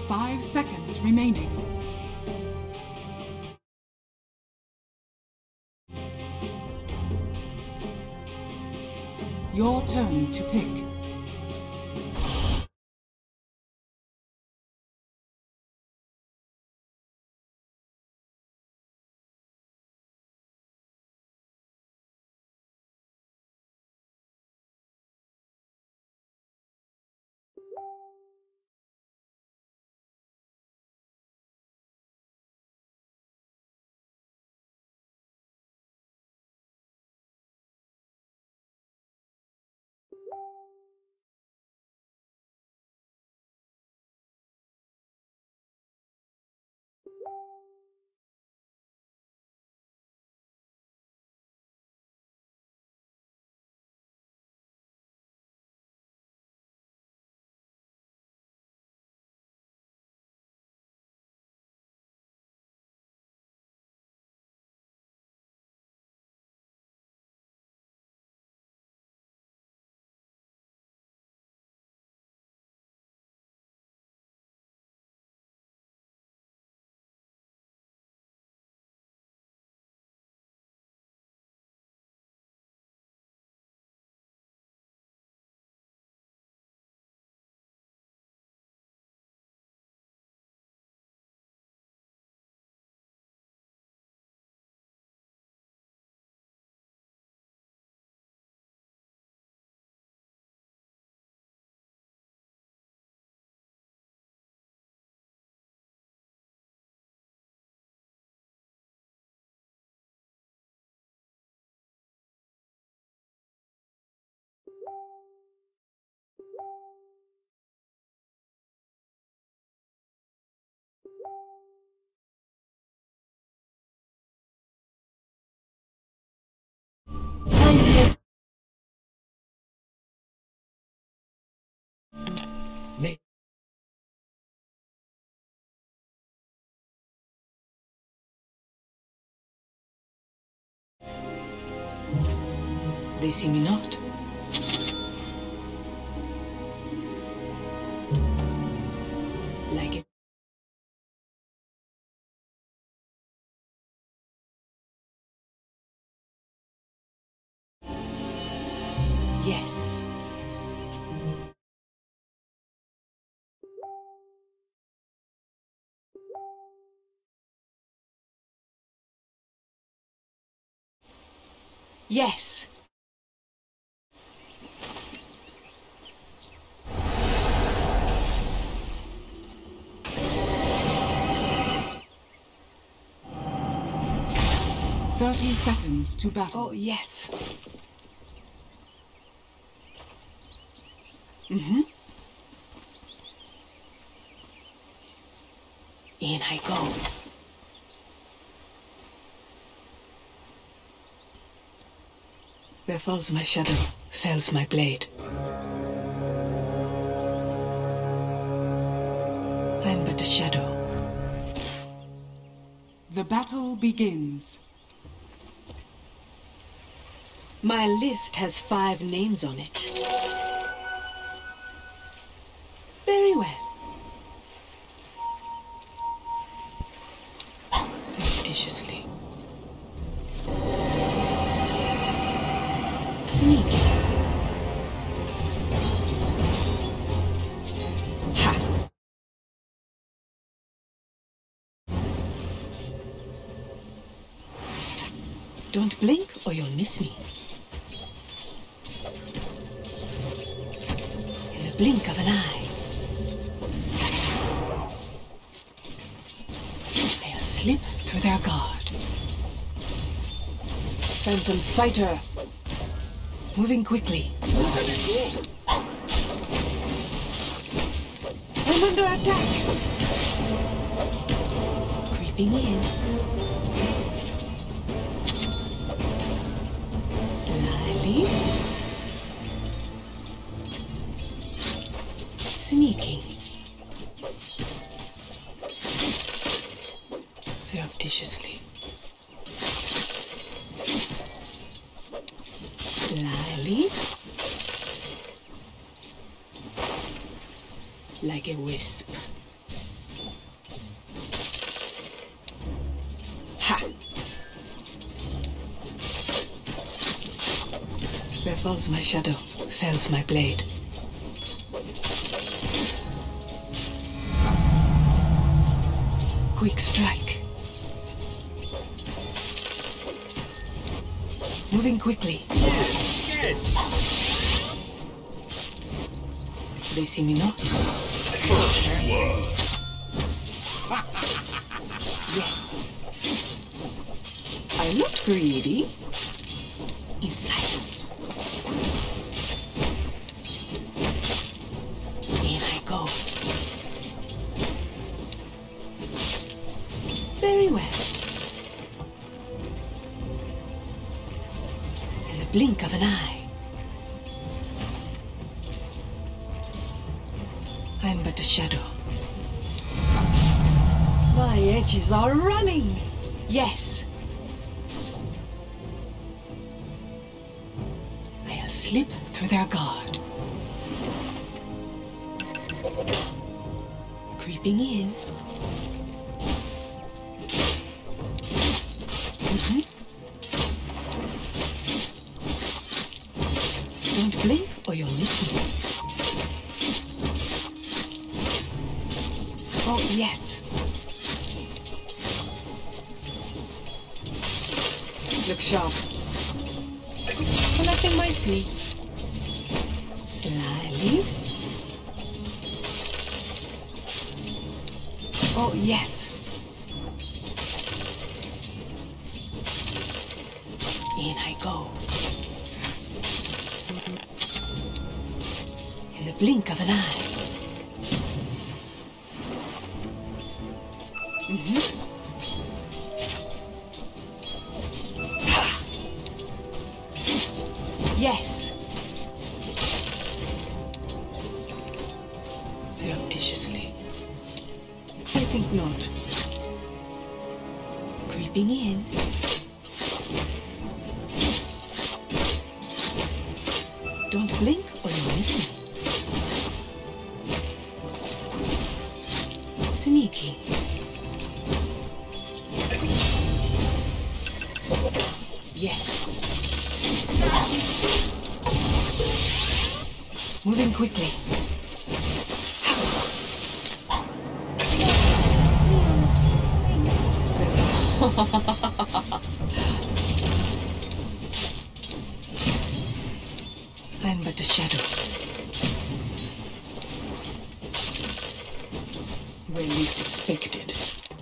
5 seconds remaining. Your turn to pick. They see me not. Like it. Yes. Yes. Thirty seconds to battle. Oh, yes. In I go. Where falls my shadow, fells my blade. I'm but a shadow. The battle begins. My list has 5 names on it. Very well. Surreptitiously. Sneaky. Ha! Don't blink or you'll miss me. In the blink of an eye. They'll slip through their guard. Phantom fighter. Moving quickly. I'm under attack. Creeping in. Slyly. Sneaking. Surreptitiously. Slyly. Like a wisp. falls my shadow, fells my blade. Quick strike. Moving quickly. They see me not. Yes. I'm not greedy. In silence. In I go. Very well. In the blink of an eye. I'm but a shadow. My edges are running. Yes. I'll slip through their guard. Creeping in. Don't blink or you'll miss me. Oh, yes. Look sharp. Collecting my feet. Slyly. Oh, yes. In I go. In the blink of an eye. Ha! Yes. Surreptitiously. I think not. Creeping in. Don't blink or you'll miss me. Sneaky. Yes. Moving quickly. I'm but a shadow. Where least expected.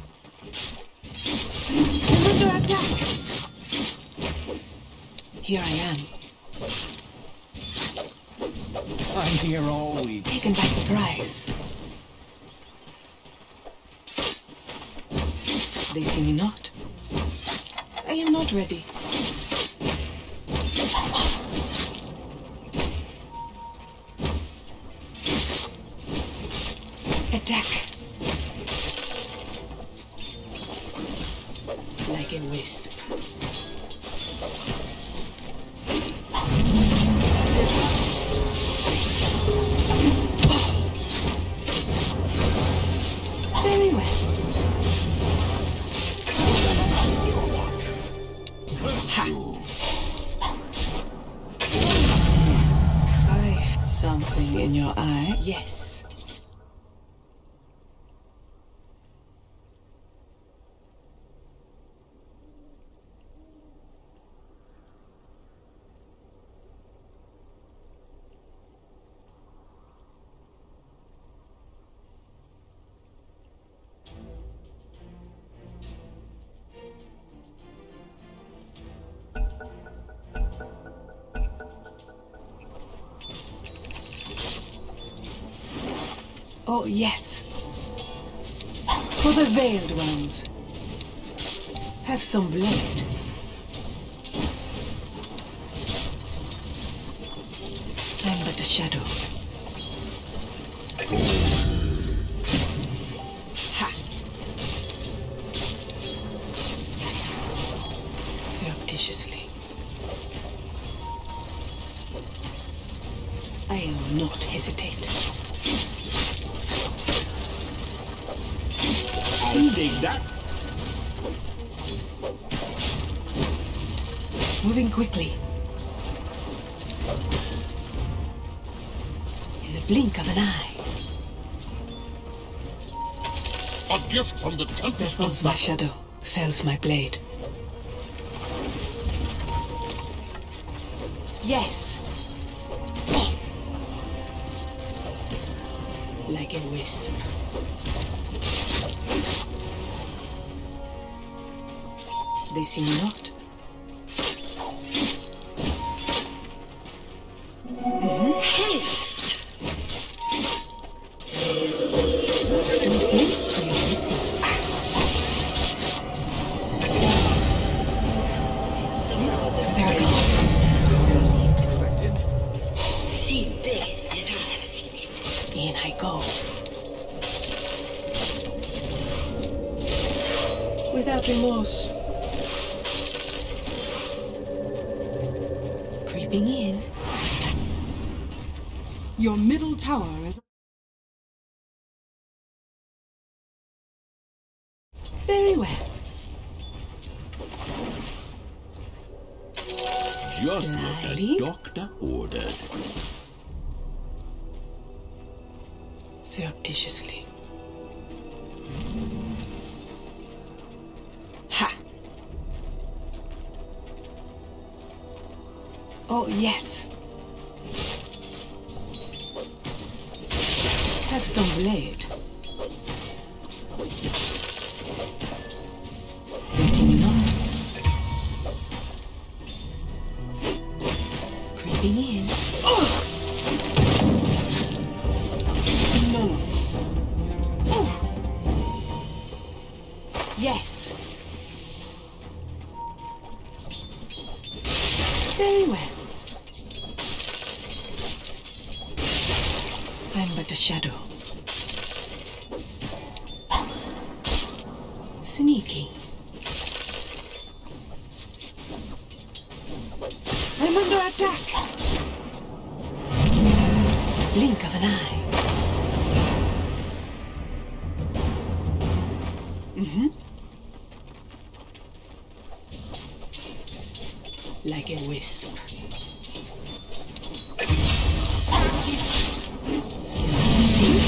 I'm under attack. Here I am. I'm here all week. Taken by surprise. They see me not. I am not ready. Attack. Like a wisp. Very well. I've something in your eye. Yes. Oh, yes. For the veiled ones. Have some blade. I'm but a shadow. Ha! Surreptitiously. I'll not hesitate. I'll dig that. Moving quickly. In the blink of an eye. A gift from the There tempest falls of my battle. shadow, fells my blade. Yes. Oh. Like a wisp. They see me not. Don't blink or you'll miss me. Slip through their guard. See death as I have seen it. In I go. Without remorse. Creeping in. Your middle tower is... Very well. Just what Slowly. the doctor ordered. Surreptitiously. Ha! Oh, yes. Have some blade. They see me not. Creeping in. Oh! No. Oh! Yes. Very well. I'm but a shadow. Sneaky. I'm under attack. Blink of an eye. Like a wisp. Slowly.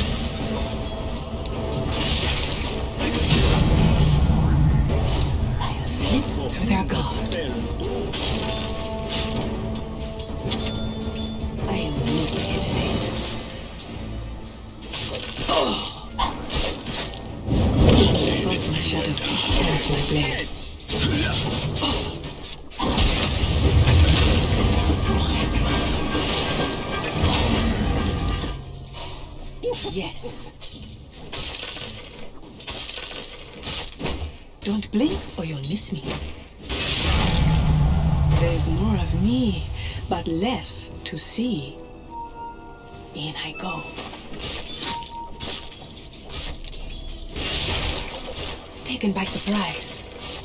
I'll slip through their guard. I won't hesitate. Falls my shadow, falls my blade. Yes. Don't blink or you'll miss me. There's more of me, but less to see. In I go. Taken by surprise.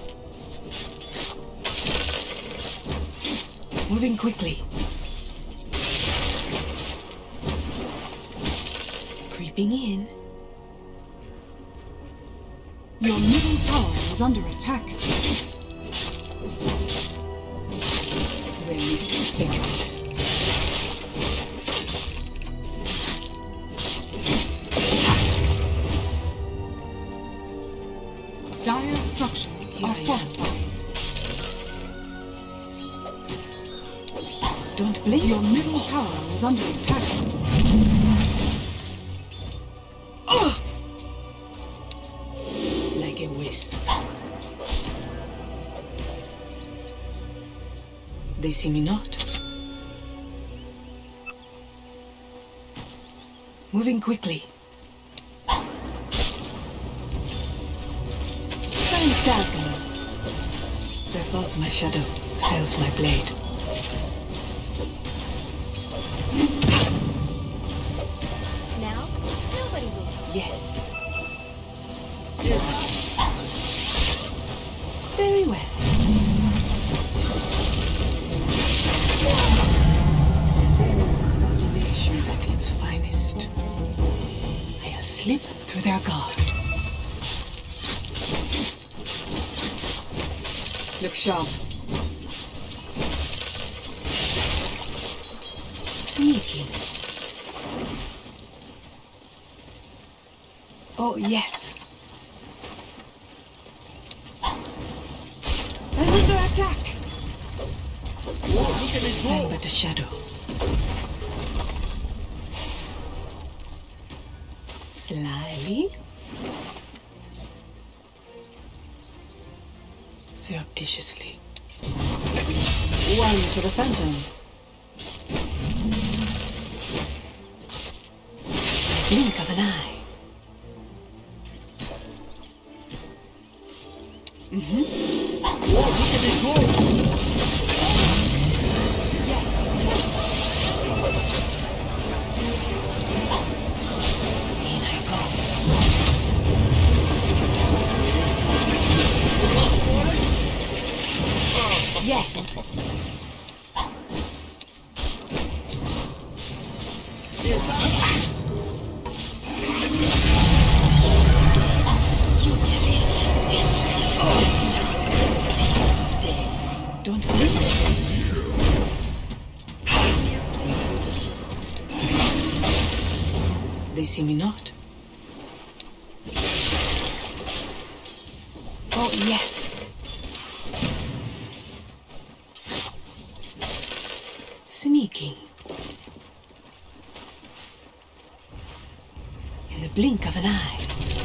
Moving quickly. Creeping in. Your middle tower is under attack. Where least expected. Dire structures Here are I am. fortified. Don't blink. Your middle tower is under attack. Oh! Like a wisp. They see me not. Moving quickly. Dazzling. There falls my shadow, fails my blade. Now, nobody wins. Yes. Very well. Assassination at its finest. I'll slip through their guard. Look sharp. Oh, yes. I'm under attack. Oh, look at it I'm go! but a shadow. Slyly. Surreptitiously. One for the phantom. Blink of an eye. Oh, look at it go! Yes. In I go. Yes. Don't believe it. They see me not. Oh, yes. Sneaking. In the blink of an eye.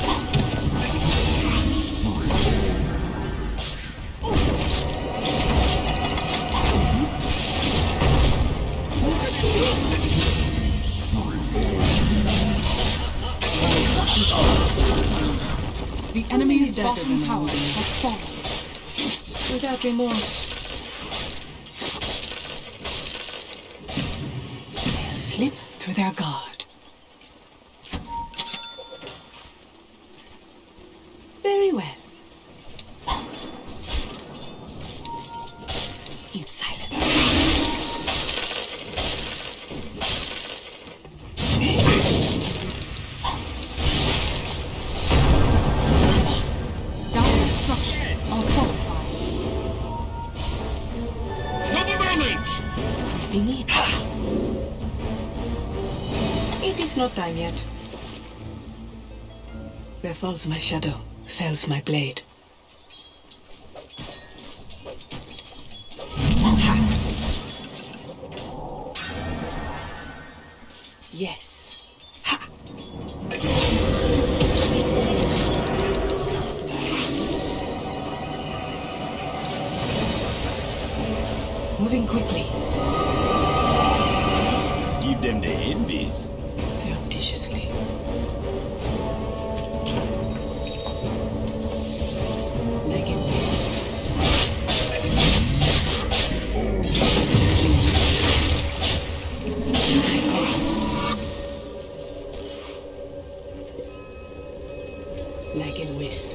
The enemy's bottom tower has fallen. Without remorse. They'll slip through their guard. Very well. In silence. Dire structures are fortified. Double damage! Beneath. It is not time yet. Where falls my shadow, fells my blade. Yes. Ha! Moving quickly. Give them the envies. Surreptitiously. Like a wisp. Like a wisp.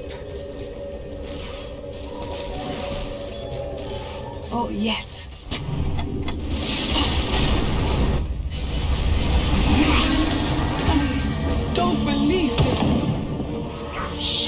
Oh, yes. I don't believe this.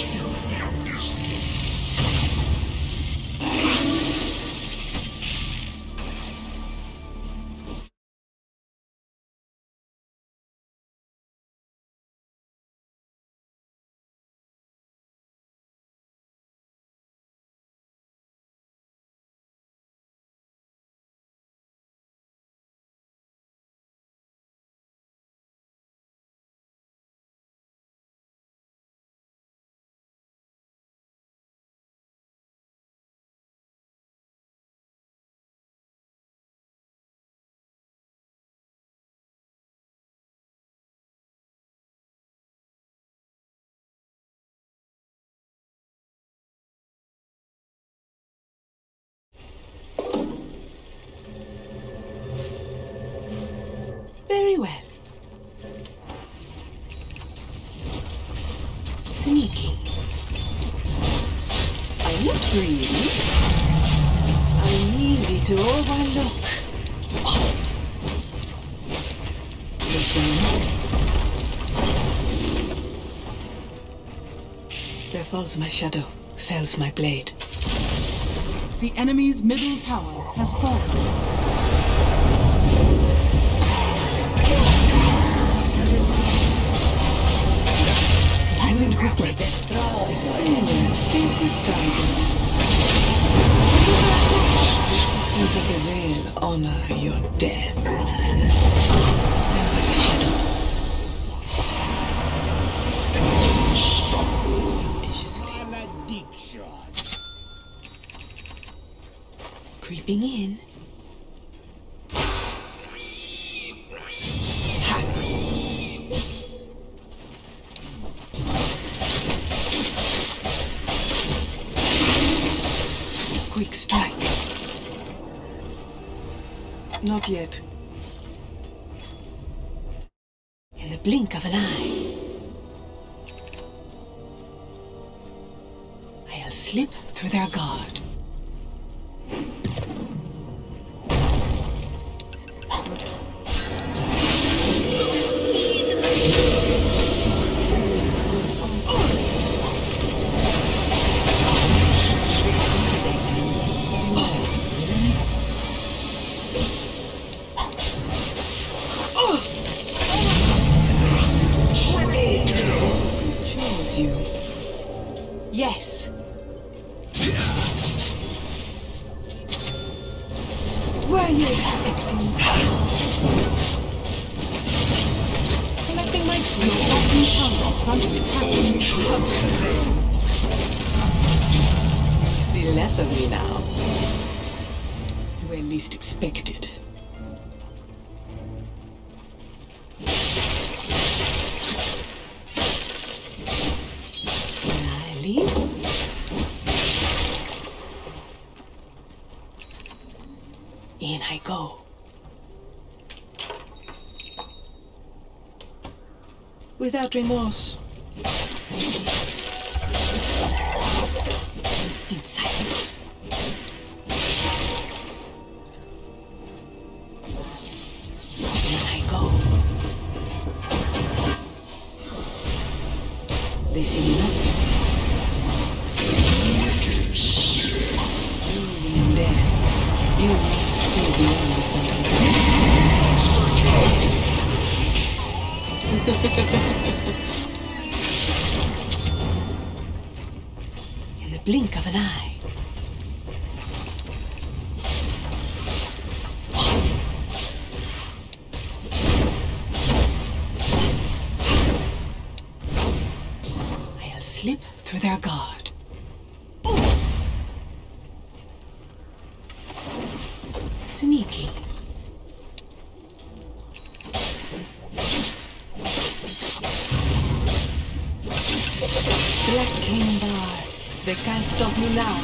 Very well. Sneaking. I'm not greedy. I'm easy to overlook. Oh. Listen. There falls my shadow, fells my blade. The enemy's middle tower has fallen. Doing Moving quickly. Destroy your And a sacred target. The sisters of the veil honor your death. I'm but a shadow. Surreptitiously. Malediction. Creeping in. Ha! Quick strike. Not yet. In the blink of an eye. I'll slip through their guard. Chose you. Yes. Were you expecting? Collecting my see less of me now. Where least expected. Slyly. In I go. Without remorse. In silence. In I go. They see me not. In there. You want to see the only in the blink of an eye. I'll slip through their guard. Sneaky. Black King Bar. They can't stop me now.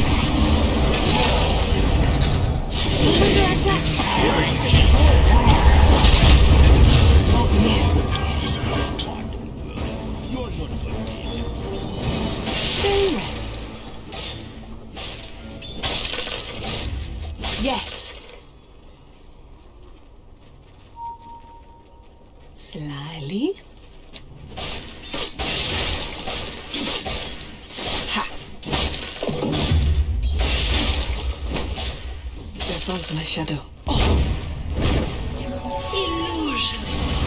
Under attack! Oh, yes. You're not forgiven. Very well. Yes. Slyly. Ha! There falls my shadow. Oh! illusion.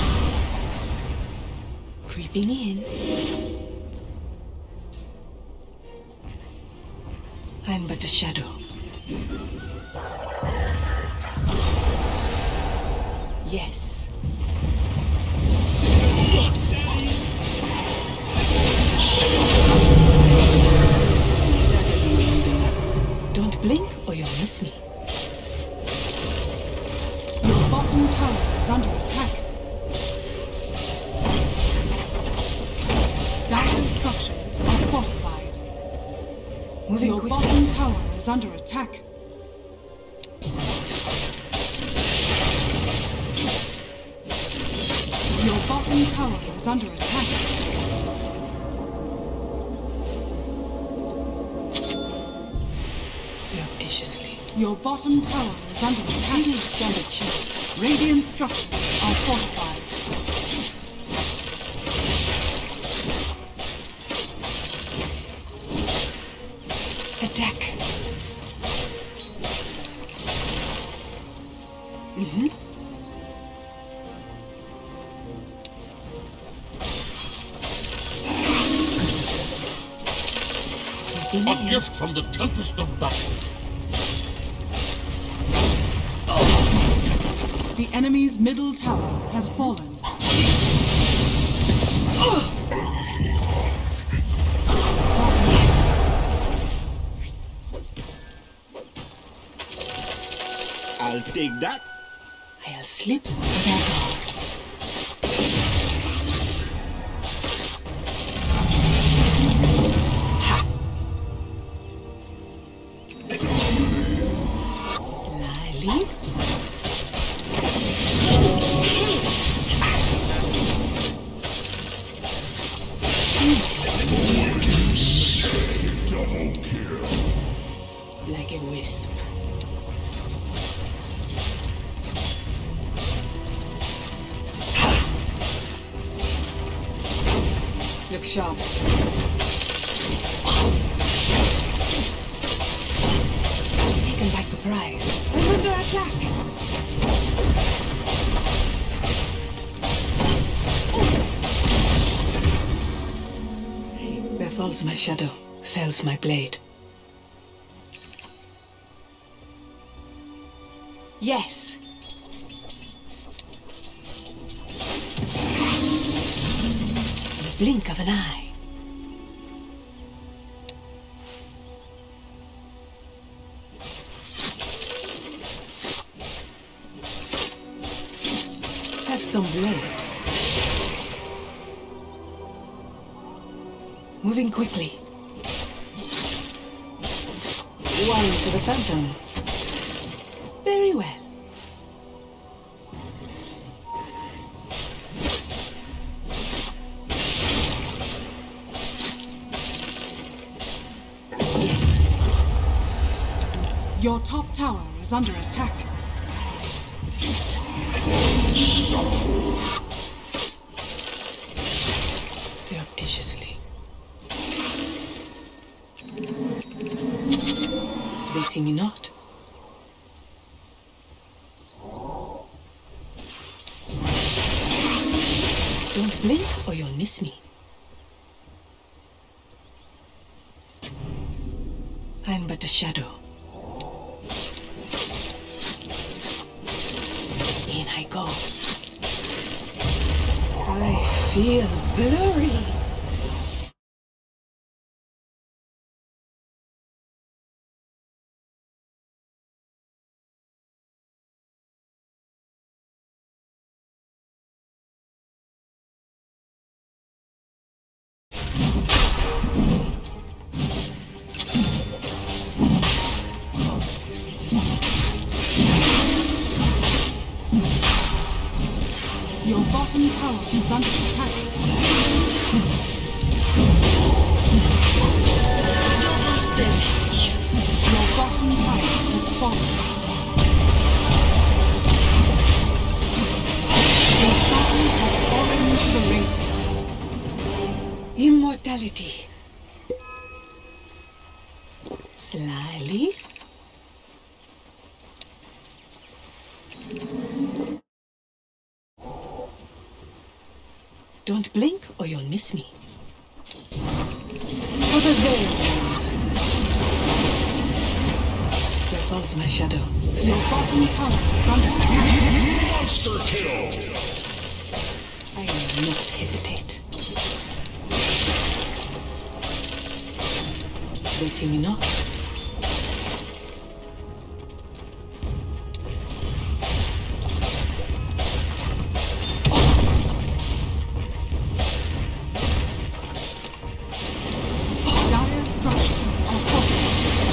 Creeping in. I'm but a shadow. Yes. Daggers are winding up. Don't blink or you'll miss me. Your bottom tower is under attack. Dire's structures are fortified. Moving Your quickly. bottom tower is under attack. Your bottom tower is under attack. Surreptitiously. Your bottom tower is under attack. Stand a chance. Radiant structures are fortified. Attack. Mm-hmm. A gift from the tempest of battle. The enemy's middle tower has fallen. Yes. I'll take that. I'll slip back on. Slyly. Like a wisp. Look sharp. Taken by surprise. I'm under attack. Where falls my shadow, fells my blade. Yes. The blink of an eye. Have some blade. Moving quickly. One for the phantom. Very well. Yes. Your top tower is under attack. Surreptitiously. They see me not. Don't blink or you'll miss me. I'm but a shadow. In I go. I feel blurry. Your bottom tower is under attack. Your bottom tower has fallen. Your shadow has fallen to the radiant. Immortality. Slyly. Don't blink or you'll miss me. For the veils. Where falls my shadow? Your bottom tower is under attack. Monster kill. I will not hesitate. They see me not. Dire structures are falling.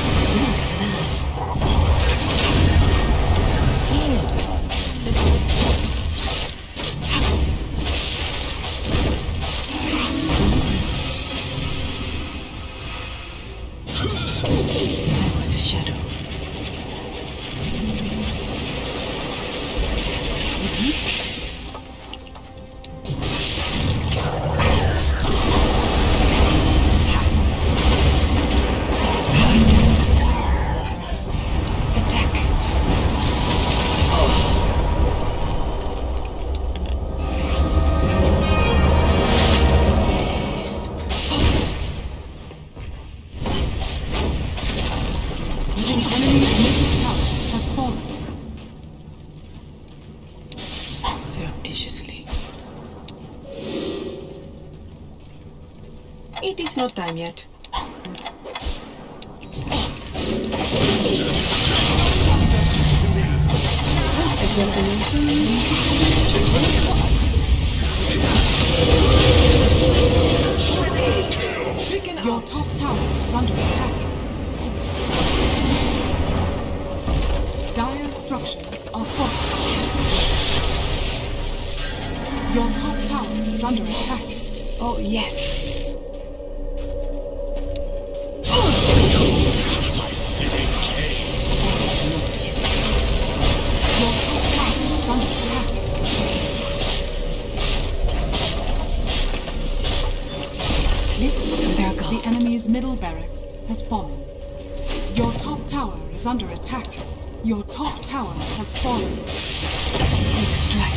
I'm but a shadow. Attack. Wisp. No time yet. Your top tower is under attack. Dire structures are fortified. Your top tower is under attack. Oh, yes. Your top tower is under attack. Slip through their guard. The enemy's middle barracks has fallen. Your top tower is under attack. Your top tower has fallen. Extract.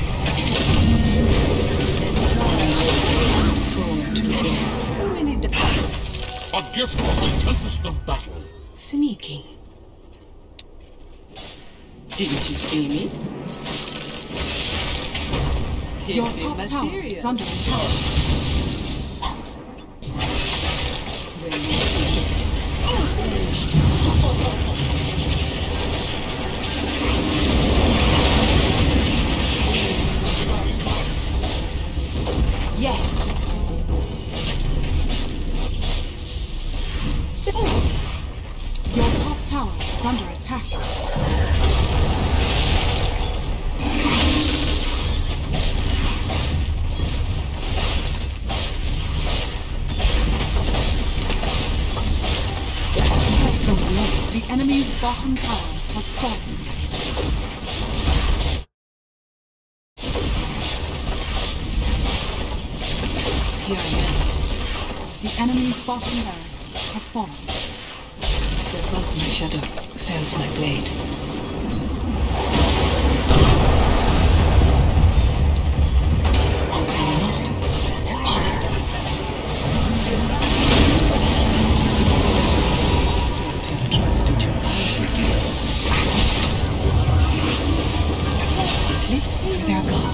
How many A gift from the tempest of battle. Sneaking. Didn't you see me? Your top tower is under attack. Yes. Your top tower is under attack. So low. The enemy's bottom tower has fallen. Here I am. The enemy's bottom barracks has fallen. There falls my shadow, fails my blade. See you not. Don't have trusted your eyes. Slip through their guard.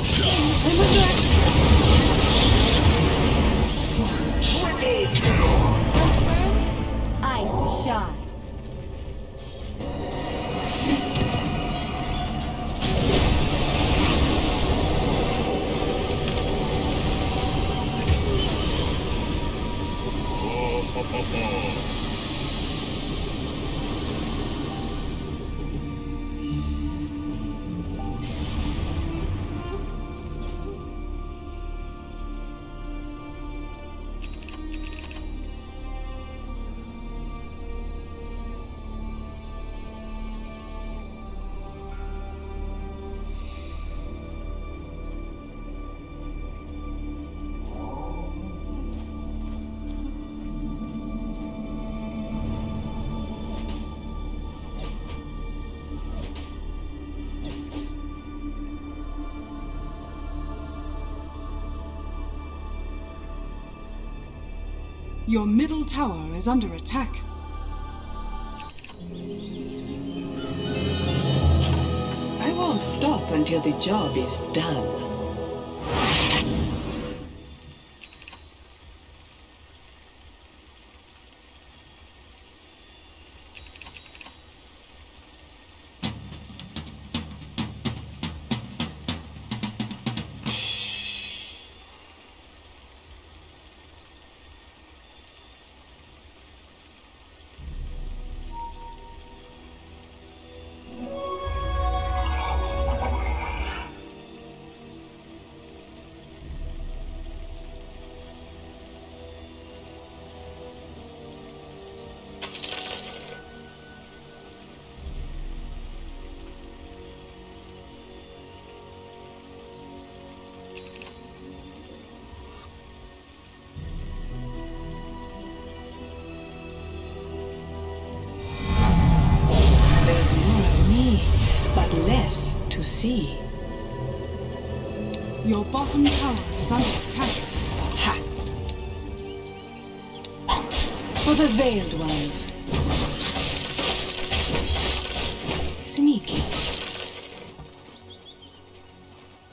Ice shot. Your middle tower is under attack. I won't stop until the job is done. There's more of me, but less to see. Your bottom tower is under attack. Ha! For the veiled ones. Sneaky.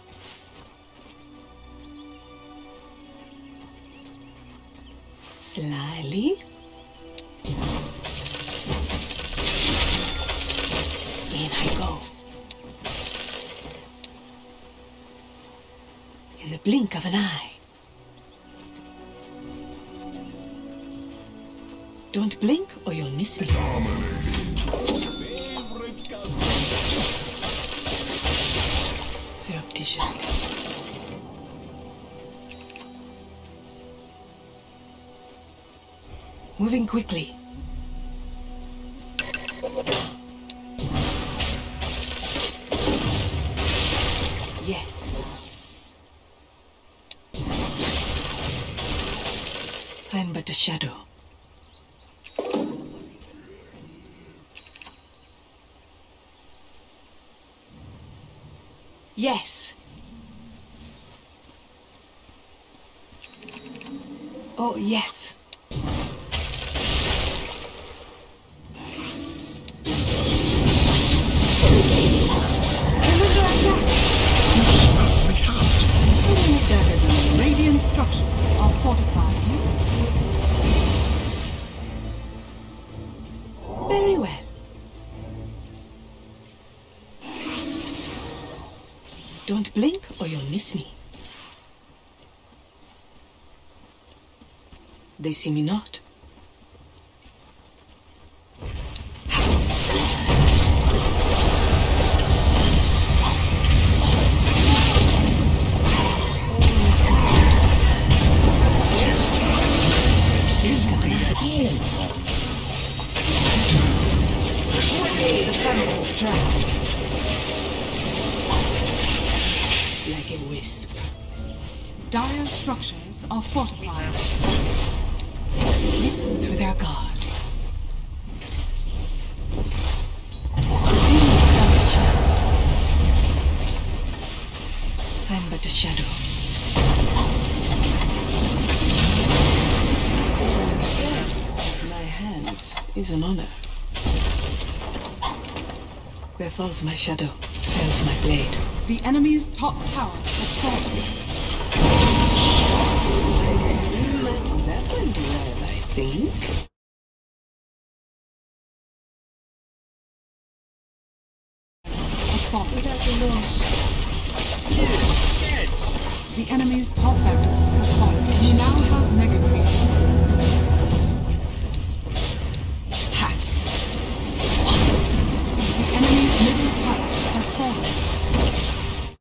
Sly. Slowly. In I go. In the blink of an eye. Don't blink or you'll miss me. Surreptitiously. Moving quickly. Yes. I'm but a shadow. Yes. Oh, yes. Enemy daggers and radiant structures are fortified. Very well. Don't blink or you'll miss me. They see me not. The phantom strikes. Like a wisp. Dire structures are fortified. Slip through their guard. Stand a chance. I'm but a shadow. My hands is an honor. Where falls my shadow, fails my blade. The enemy's top tower has fallen. That went well, I think. Has fallen. Without a loss. The enemy's top barracks has fallen. We now have mega creeps. Ha! The enemy's middle tower has fallen.